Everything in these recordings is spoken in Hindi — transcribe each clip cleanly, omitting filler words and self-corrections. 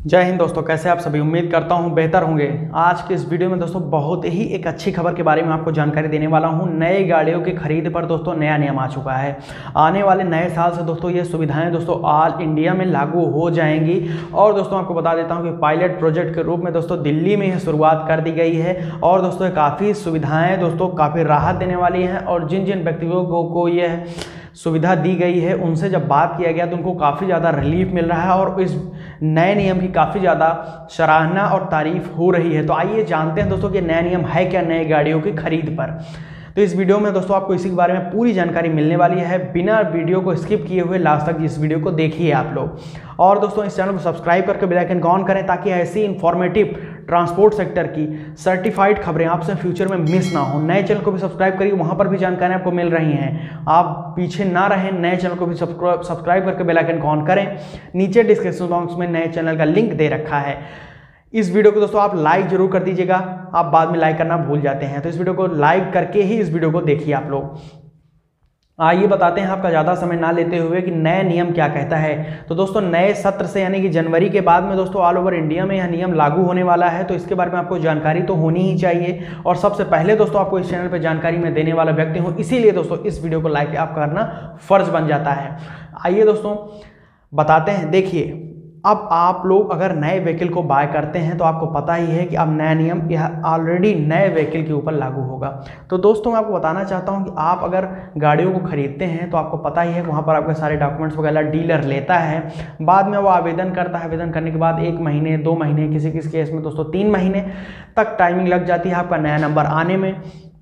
जय हिंद दोस्तों, कैसे आप सभी। उम्मीद करता हूं बेहतर होंगे। आज के इस वीडियो में दोस्तों बहुत ही एक अच्छी खबर के बारे में आपको जानकारी देने वाला हूं। नए गाड़ियों की खरीद पर दोस्तों नया नियम आ चुका है। आने वाले नए साल से दोस्तों ये सुविधाएं दोस्तों ऑल इंडिया में लागू हो जाएंगी। और दोस्तों आपको बता देता हूं कि पायलट प्रोजेक्ट के रूप में दोस्तों दिल्ली में यह शुरुआत कर दी गई है। और दोस्तों काफ़ी सुविधाएँ दोस्तों काफ़ी राहत देने वाली हैं। और जिन जिन व्यक्तियों को यह सुविधा दी गई है उनसे जब बात किया गया तो उनको काफ़ी ज़्यादा रिलीफ मिल रहा है और इस नए नियम की काफ़ी ज़्यादा सराहना और तारीफ हो रही है। तो आइए जानते हैं दोस्तों कि नया नियम है क्या नए गाड़ियों की खरीद पर। तो इस वीडियो में दोस्तों आपको इसी के बारे में पूरी जानकारी मिलने वाली है। बिना वीडियो को स्किप किए हुए लास्ट तक इस वीडियो को देखिए आप लोग। और दोस्तों इस चैनल को सब्सक्राइब करके बेल आइकन ऑन करें ताकि ऐसी इंफॉर्मेटिव ट्रांसपोर्ट सेक्टर की सर्टिफाइड खबरें आपसे फ्यूचर में मिस ना हो। नए चैनल को भी सब्सक्राइब करिए, वहां पर भी जानकारी आपको मिल रही हैं। आप पीछे ना रहें, नए चैनल को भी सब्सक्राइब करके बेल आइकन ऑन करें। नीचे डिस्क्रिप्शन बॉक्स में नए चैनल का लिंक दे रखा है। इस वीडियो को दोस्तों आप लाइक जरूर कर दीजिएगा, आप बाद में लाइक करना भूल जाते हैं। तो इस वीडियो को लाइक करके ही इस वीडियो को देखिए आप लोग। आइए बताते हैं आपका ज़्यादा समय ना लेते हुए कि नए नियम क्या कहता है। तो दोस्तों नए सत्र से यानी कि जनवरी के बाद में दोस्तों ऑल ओवर इंडिया में यह नियम लागू होने वाला है। तो इसके बारे में आपको जानकारी तो होनी ही चाहिए। और सबसे पहले दोस्तों आपको इस चैनल पर जानकारी में देने वाला व्यक्ति हूँ, इसीलिए दोस्तों इस वीडियो को लाइक आप करना फर्ज बन जाता है। आइए दोस्तों बताते हैं। देखिए, अब आप लोग अगर नए व्हीकल को बाय करते हैं तो आपको पता ही है कि अब नया नियम यह ऑलरेडी नए व्हीकल के ऊपर लागू होगा। तो दोस्तों मैं आपको बताना चाहता हूं कि आप अगर गाड़ियों को खरीदते हैं तो आपको पता ही है वहां पर आपके सारे डॉक्यूमेंट्स वगैरह डीलर लेता है। बाद में वो आवेदन करता है। आवेदन करने के बाद 1 महीने 2 महीने, किसी किसी केस में दोस्तों 3 महीने तक टाइमिंग लग जाती है आपका नया नंबर आने में,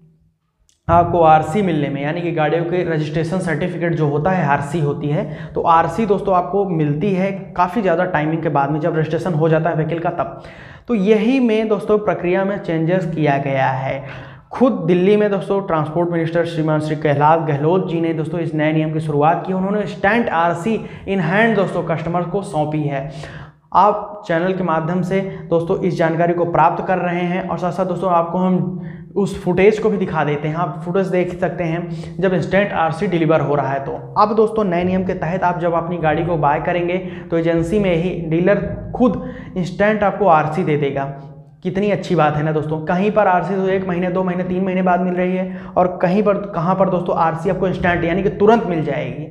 आपको आरसी मिलने में। यानी कि गाड़ियों के रजिस्ट्रेशन सर्टिफिकेट जो होता है आरसी होती है। तो आरसी दोस्तों आपको मिलती है काफ़ी ज़्यादा टाइमिंग के बाद में, जब रजिस्ट्रेशन हो जाता है व्हीकल का तब। तो यही में दोस्तों प्रक्रिया में चेंजेस किया गया है। खुद दिल्ली में दोस्तों ट्रांसपोर्ट मिनिस्टर श्रीमान श्री कैलाश गहलोत जी ने दोस्तों इस नए नियम की शुरुआत की। उन्होंने स्टैंप आरसी इन हैंड दोस्तों कस्टमर को सौंपी है। आप चैनल के माध्यम से दोस्तों इस जानकारी को प्राप्त कर रहे हैं। और साथ साथ दोस्तों आपको हम उस फुटेज को भी दिखा देते हैं। आप फुटेज देख सकते हैं जब इंस्टेंट आरसी डिलीवर हो रहा है। तो अब दोस्तों नए नियम के तहत आप जब अपनी गाड़ी को बाय करेंगे तो एजेंसी में ही डीलर खुद इंस्टेंट आपको आरसी दे देगा। कितनी अच्छी बात है ना दोस्तों। कहीं पर आरसी तो 1 महीने 2 महीने 3 महीने बाद मिल रही है, और कहीं पर कहाँ पर दोस्तों आरसी आपको इंस्टेंट यानी कि तुरंत मिल जाएगी।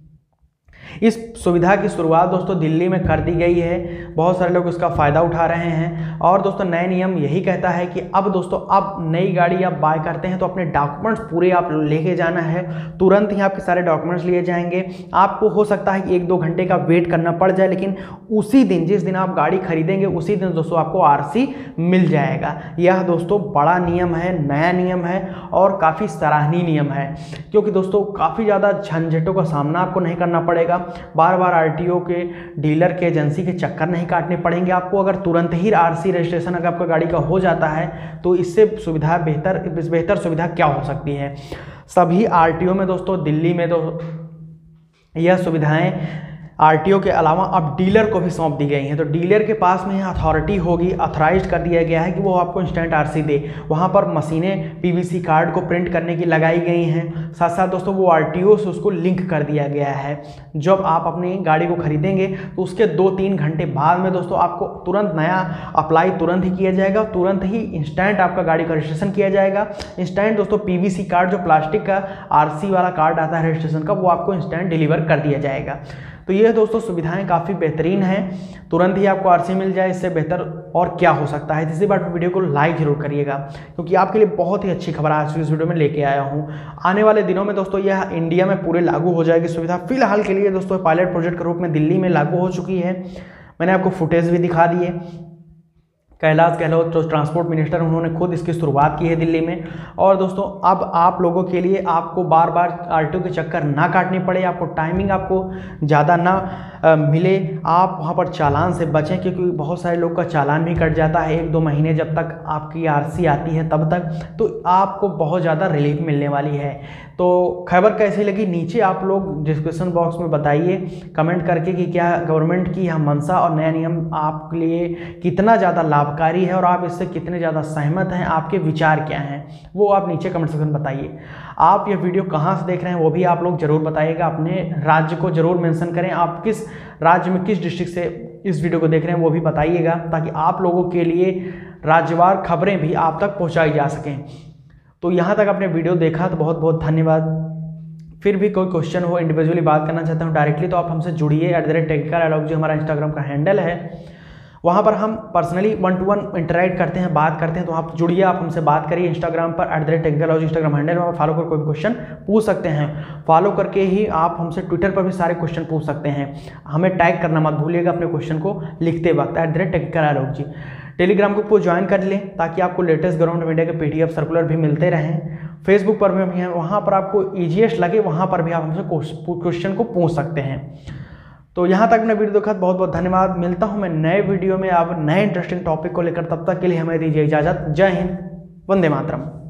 इस सुविधा की शुरुआत दोस्तों दिल्ली में कर दी गई है। बहुत सारे लोग इसका फ़ायदा उठा रहे हैं। और दोस्तों नए नियम यही कहता है कि अब दोस्तों अब नई गाड़ी आप बाय करते हैं तो अपने डॉक्यूमेंट्स पूरे आप लेके जाना है। तुरंत ही आपके सारे डॉक्यूमेंट्स लिए जाएंगे। आपको हो सकता है कि 1-2 घंटे का वेट करना पड़ जाए, लेकिन उसी दिन जिस दिन आप गाड़ी खरीदेंगे उसी दिन दोस्तों आपको आरसी मिल जाएगा। यह दोस्तों बड़ा नियम है, नया नियम है और काफ़ी सराहनीय नियम है। क्योंकि दोस्तों काफ़ी ज़्यादा झंझटों का सामना आपको नहीं करना पड़ेगा। बार बार आरटीओ के, डीलर के, एजेंसी के चक्कर नहीं काटने पड़ेंगे आपको। अगर तुरंत ही आरसी रजिस्ट्रेशन अगर आपका गाड़ी का हो जाता है तो इससे सुविधा बेहतर सुविधा क्या हो सकती है। सभी आरटीओ में दोस्तों दिल्ली में यह सुविधाएं आरटीओ के अलावा अब डीलर को भी सौंप दी गई हैं। तो डीलर के पास में यह अथॉरिटी होगी, अथॉराइज कर दिया गया है कि वो आपको इंस्टेंट आरसी दे। वहाँ पर मशीनें पीवीसी कार्ड को प्रिंट करने की लगाई गई हैं। साथ साथ दोस्तों वो आरटीओ से उसको लिंक कर दिया गया है। जब आप अपनी गाड़ी को खरीदेंगे तो उसके 2-3 घंटे बाद में दोस्तों आपको तुरंत नया अप्लाई तुरंत ही किया जाएगा। तुरंत ही इंस्टेंट आपका गाड़ी का रजिस्ट्रेशन किया जाएगा। इंस्टेंट दोस्तों पीवीसी कार्ड जो प्लास्टिक का आरसी वाला कार्ड आता है रजिस्ट्रेशन का, वो आपको इंस्टेंट डिलीवर कर दिया जाएगा। तो ये दोस्तों सुविधाएं काफ़ी बेहतरीन हैं। तुरंत ही आपको आरसी मिल जाए, इससे बेहतर और क्या हो सकता है। इसी बात पर वीडियो को लाइक जरूर करिएगा, क्योंकि आपके लिए बहुत ही अच्छी खबर आज इस वीडियो में लेके आया हूँ। आने वाले दिनों में दोस्तों यह इंडिया में पूरे लागू हो जाएगी सुविधा। फिलहाल के लिए दोस्तों पायलट प्रोजेक्ट के रूप में दिल्ली में लागू हो चुकी है। मैंने आपको फुटेज भी दिखा दिए। कैलाश गहलोत जो ट्रांसपोर्ट मिनिस्टर, उन्होंने खुद इसकी शुरुआत की है दिल्ली में। और दोस्तों अब आप लोगों के लिए आपको बार बार आरटीओ के चक्कर ना काटने पड़े, आपको टाइमिंग आपको ज़्यादा ना मिले, आप वहाँ पर चालान से बचें। क्योंकि बहुत सारे लोग का चालान भी कट जाता है 1-2 महीने जब तक आपकी आरसी आती है तब तक। तो आपको बहुत ज़्यादा रिलीफ मिलने वाली है। तो खबर कैसी लगी नीचे आप लोग डिस्क्रिप्शन बॉक्स में बताइए कमेंट करके कि क्या गवर्नमेंट की यह मंशा और नया नियम आपके लिए कितना ज़्यादा लाभकारी है और आप इससे कितने ज़्यादा सहमत हैं, आपके विचार क्या हैं, वो आप नीचे कमेंट सेक्शन में बताइए। आप ये वीडियो कहाँ से देख रहे हैं वो भी आप लोग ज़रूर बताइएगा। अपने राज्य को ज़रूर मेंशन करें, आप किस राज्य में किस डिस्ट्रिक्ट से इस वीडियो को देख रहे हैं वो भी बताइएगा, ताकि आप लोगों के लिए राज्यवार खबरें भी आप तक पहुंचाई जा सकें। तो यहाँ तक आपने वीडियो देखा तो बहुत बहुत धन्यवाद। फिर भी कोई क्वेश्चन हो, इंडिविजुअली बात करना चाहते हो डायरेक्टली, तो आप हमसे जुड़िए। @टेक्निकल डायलॉग जो हमारा इंस्टाग्राम का हैंडल है, वहाँ पर हम पर्सनली 1-to-1 इंटरेक्ट करते हैं, बात करते हैं। तो आप जुड़िए, आप हमसे बात करिए इंस्टाग्राम पर @टेक्निकल डायलॉग इंस्टाग्राम हैंडल में फॉलो कर कोई भी क्वेश्चन पूछ सकते हैं। फॉलो करके ही आप हमसे ट्विटर पर भी सारे क्वेश्चन पूछ सकते हैं। हमें टैग करना मत भूलिएगा अपने क्वेश्चन को लिखते वक्त @technical dialogue ji. Telegram group को ज्वाइन कर लें ताकि आपको लेटेस्ट गवर्नमेंट मीडिया के PDF सर्कुलर भी मिलते रहें। फेसबुक पर भी हैं, वहाँ पर आपको ईजीएस्ट लगे वहाँ पर भी आप हमसे क्वेश्चन को पूछ सकते हैं। तो यहाँ तक मैंने वीडियो देखा, बहुत बहुत धन्यवाद। मिलता हूँ मैं नए वीडियो में आप नए इंटरेस्टिंग टॉपिक को लेकर, तब तक के लिए हमें दीजिए इजाज़त। जय हिंद, वंदे मातरम।